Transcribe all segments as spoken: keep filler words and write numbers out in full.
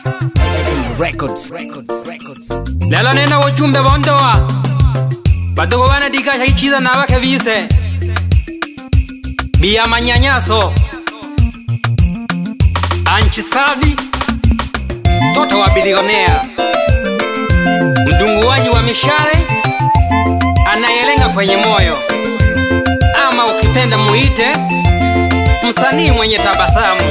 Records. Lelo nena wachumbe bondoa badogo wana dika haichiza na wake vise Bia manyanyaso Anchisabi Toto wa bilionea Mdunguwaji wa mishale Anayelenga kwenye moyo Ama ukipenda muite Msanii mwenye tabasamu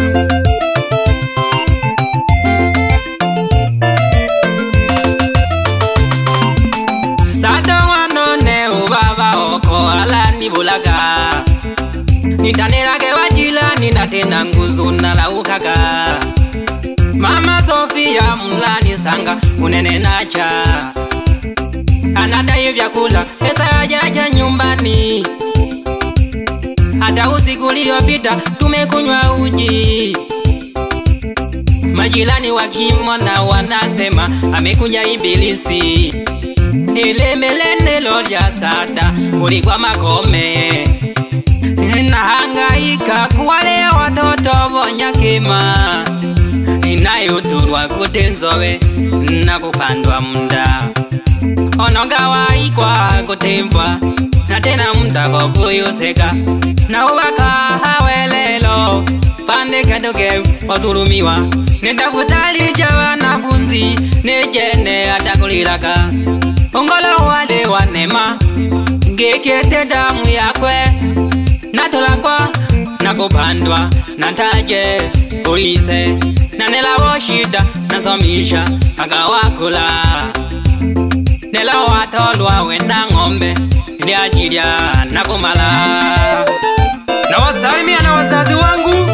Sada wanone ubaba oko ala nibulaga Nitanelage wajila ninatena nguzu nalaukaga Mama Sofia mlani sanga unene nacha Anadai vyakula pesa ajaja nyumbani Hata usiku uliopita tumekunywa uji Majirani wakimwona wanasema amekuja ibilisi Ile melene lolya sada ulikuwa makome Na hangaika kuwalea watoto bonyakema Inayoturwa kutenzowe na kupandwa munda Ononga waikwa kutembwa na tena munda kukuyuseka Na uwaka hawelelo pande kadoge wazurumiwa Nenda kutalija wanafunzi nejene atakulilaka Ongolo wale wanema ngekete damu yakwe Natolakwa nakupandwa nataje uise Nanela woshida nasomisha agawakula Nela watolwa wenda ngombe Niajirya nakumala Na wasalimia na wazazi wangu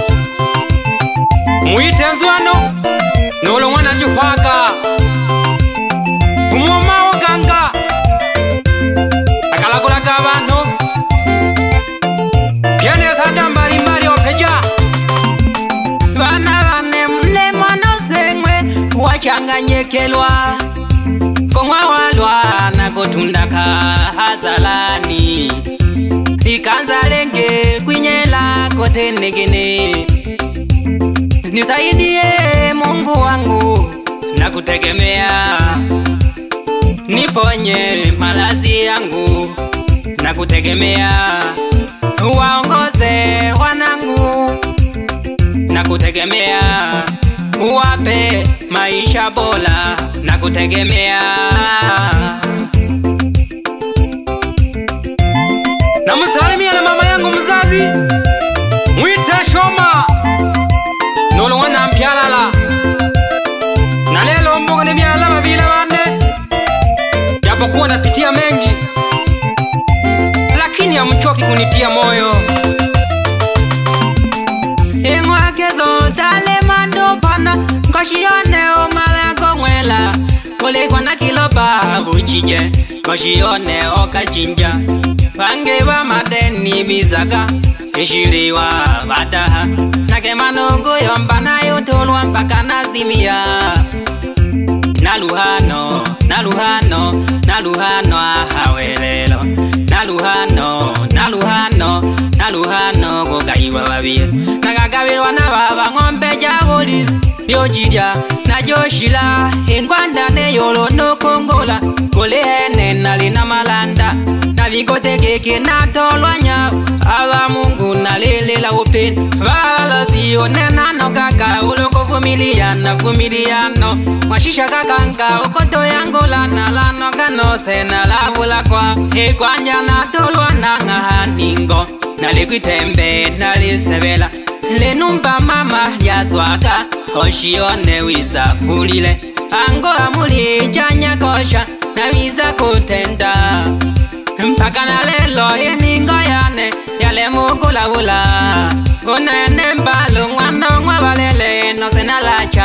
Muite nzuano Nolo mwana chufaka Umoma oganga Akalakula kabano Piane sada mbali mbali opeja Vana vane mne mwana sengwe Wachanganyekelwa Kongwa walwa na kutundaka hazalani Ikanza lenge kwinyela kote negene Nisaidie Mungu wangu na kutegemea Niponye malazi yangu na kutegemea Waongoze wanangu na kutegemea Uwape maisha bora na kutegemea Na msalimia na mama yangu mzazi Mwite Shoma Nolo wana mpialala Na lelo mboga ni mialama vile wane Japo kuwa napitia mengi Lakini ya mchoki kunitia moyo Engwakezo tale mando pana Mkoshione omala kongwela Kole kwa na kiloba uchije Koshione okachinja Pange wa madeni bizaga Ishiriwa bataha Nake manogo yombana yutulwa mpaka nazimia Naluhano, naluhano, naluhano ahawelelo Naluhano, naluhano, naluhano kukaiwa wabie Nakakabirwa na baba ngombe jabolis Biojidya na joshila Ingwandane yolo no kongola Kule hene nalina malanda Na vikote keke na tolwanya Aba mungu na lele la upin Bala siyo nena no kaka Uloko vumiliana vumiliano Mashisha kakanka ukoto yangola Na lano gano sena la vula kwa Hekwanya na tolwana nga ningo Na likuitembe na lisebela Lenumba mama ya zwaka Koshione wisa fulile Ango amuli janya kosha Na wisa kutenda Mpaka na lelo yeningo yane Yale mukula ula Kuna ene mbalo Mwano mwabalele No sena lacha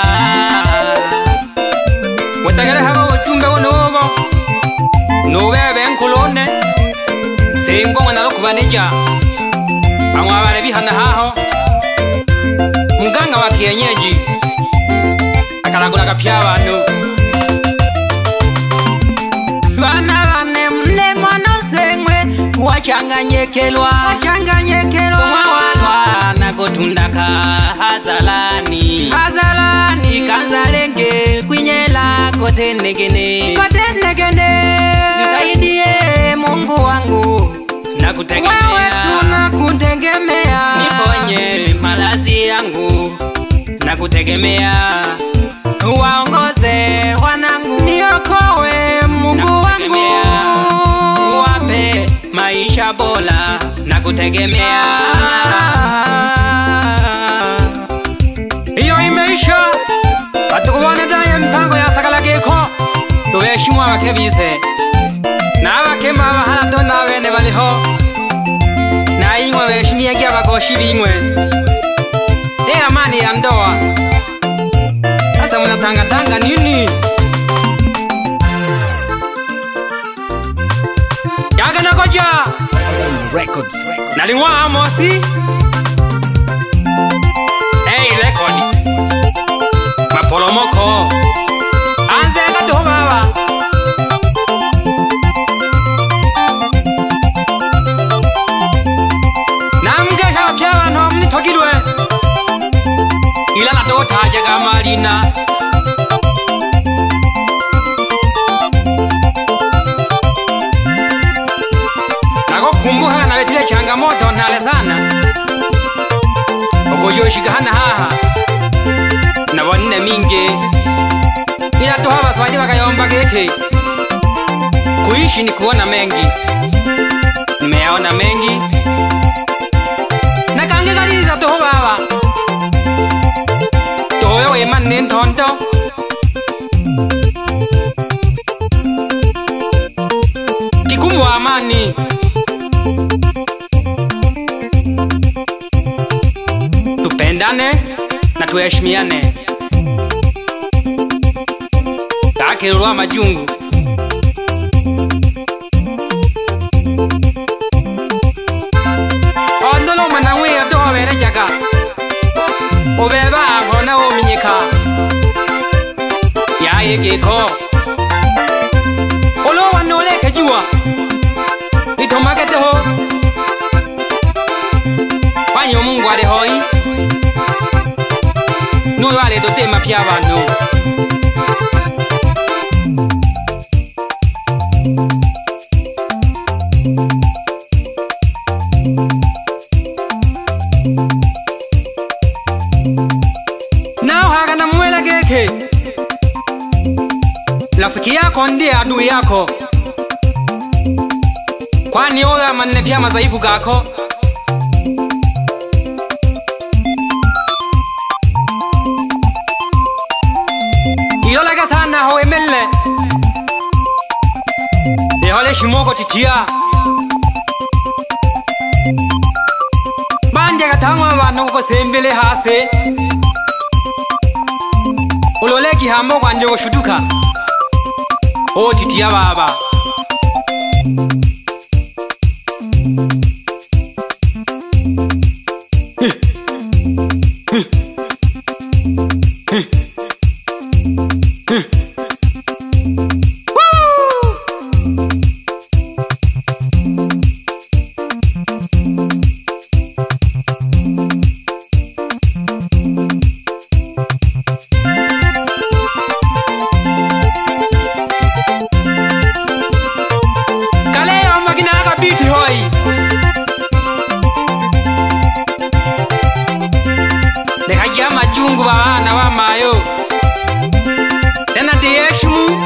Watagele hago wachumbe unubo Nubebe nkulone Singo mwana kubanija Amwabale bihana haho Mganga wa kienyeji Akalagula kapya abantu Bana bane mne mwana sengwe Wachanganyekelwa Wachanganyekelwa Kumawalwa na kutundaka hazalani Hazalani tenegene Katenegene nisaidie Mungu wangu nakutegemea wewe tunakutegemea niponye malazi yangu nakutegemea waongoze wanangu niokoe Mungu wangu wape maisha bora nakutegemea iyo imeisha batukubone daye mpango ya sakala geko tubeshimwa abakebise n'abakema abaharado n'abene baliho nayinywa beshimiye gy'abagoshi binywe e amani ya ndoa sasa mnatangatanga nini yaga na koja Records. nalingwa Amosi hey record mapolomoko anze gatoho baba namgesha by'abantu mnitogirwe ila natotaje kamalina nako kumbuha na betile changamoto ntale sana ukoyoshika hana haha nabonne mingi ila toha baswaji bakayomba geke kuishi ni kuona mengi nimeyaona mengi nakange kaliza toho baba toho we manne ntonto kikumu amani tupendane na tuheshimiane takirwa majungu ondolo manangwe atoho bere jaka obeba abona ominyika yaye geko olo wanole kejua itomaketeho panyo Mungu ale hoi no wale dote mapya abantu nao haga na mwele geke rafiki yako ndiye adui yako kwani oyo amanne pya madhaifu gako ilolaga sana ho emelle dehole shimoko titia banje gatangwa abantu ko sembele hase uloleki hambo kwanje gushuduka o titia baba majungu bana wa mayo tena tiyeshimu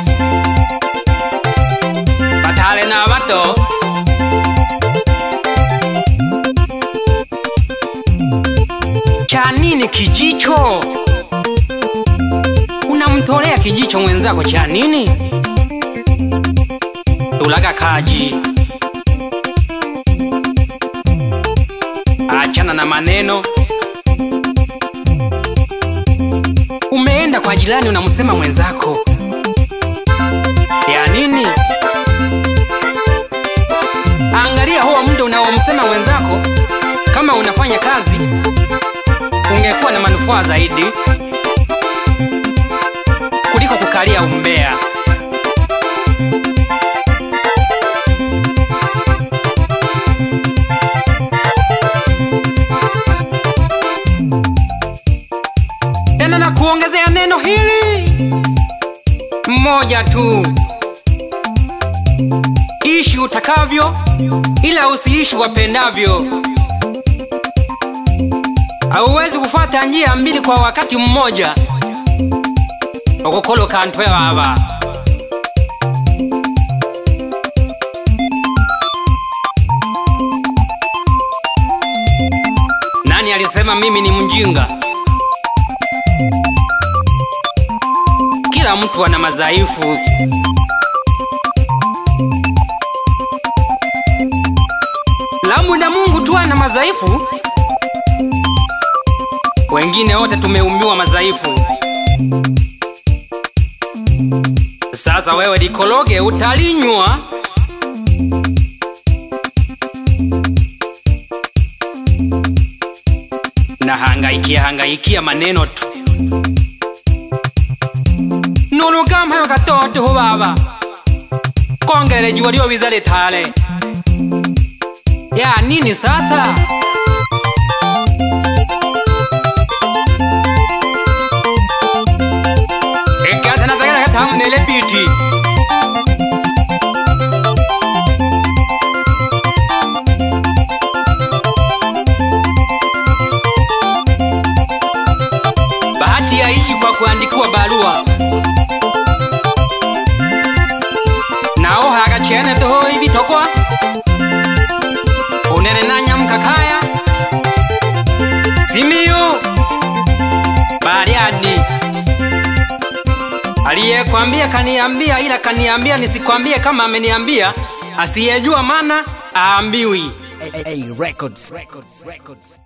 batale na bato chanini kijicho unamtolea kijicho mwenzako cha nini ulaga kaji achana na maneno umeenda kwa jirani unamsema mwenzako ya nini angalia huo muda unaomsema mwenzako kama unafanya kazi ungekuwa na manufaa zaidi kuliko kukalia umbea moja tu, ishi utakavyo, ila usiishi wapendavyo. Hauwezi kufuata njia mbili kwa wakati mmoja, okokolo kantwe baba. Nani alisema mimi ni mjinga? Kila mtu ana madhaifu. Lamu na Mungu tu ana madhaifu. Wengine wote tumeumbiwa madhaifu. Sasa wewe likologe utalinywa. Na hangaikia hangaikia maneno tu. Nulu kama hayo katoto ho baba. Kongere jua lio wizale tale. Ya nini sasa? Ekata na tagara katamu nele piti. Bahati yaishi kwa kuandikiwa barua. Nao hagachene toho hivi tokwa. Unene na nyamkakaya. Simiyu Bariani. Aliyekwambia kaniambia, ila kaniambia nisikwambie kama ameniambia. Asiyejua maana aambiwi. A A Records. Records. Records.